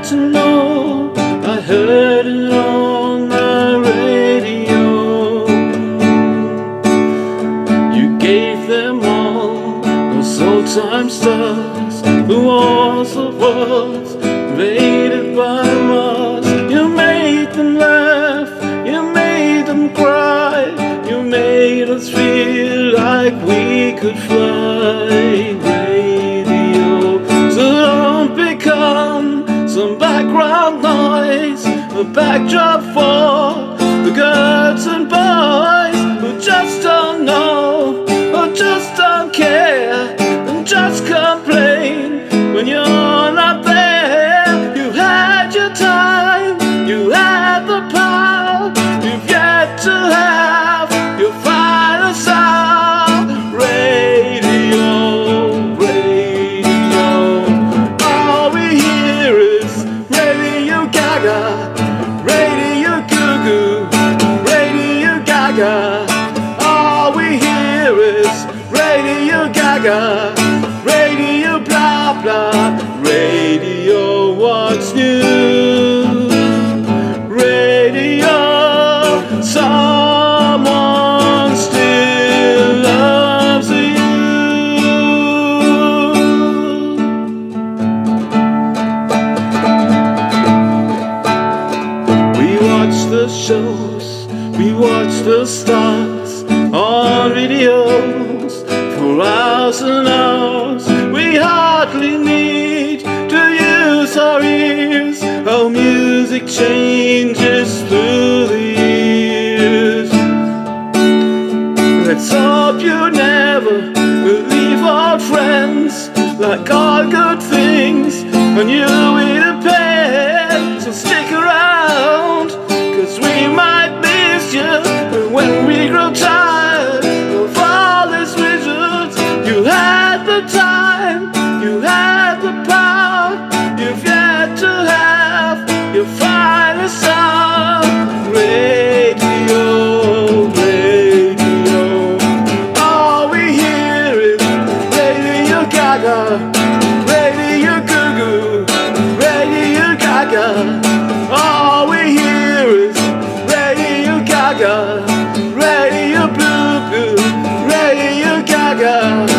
to know. I heard it on the radio. You gave them all those old-time stars, the wars of worlds invaded by Mars. You made them laugh, you made them cry, you made us feel like we could fly. Radio, so don't become some background noise, a backdrop for the girls and boys who just don't know, or just don't care, and just complain when you're not there. You had your time, you had the power, you've yet to have your final sound. Radio, radio, all we hear is Radio Gaga, Radio Goo Goo, Radio Gaga. All we hear is Radio Gaga, Radio blah blah, Radio what's new, Radio someone still loves you. We watch the shows, we watch the stars on videos for hours and hours. We hardly need to use our ears. How music changes through the years. Let's hope you never leave old friends. Like all good things, and you will depend. So stick around, 'cause we might miss you when we grow tired of all these wizards. You had the time, you had the power, you've yet to have your final sound. Radio, radio, all we hear is Radio Gaga, Radio Goo Goo, Radio Gaga. All we hear is Radio Gaga, Radio Blue Blue, Radio Gaga.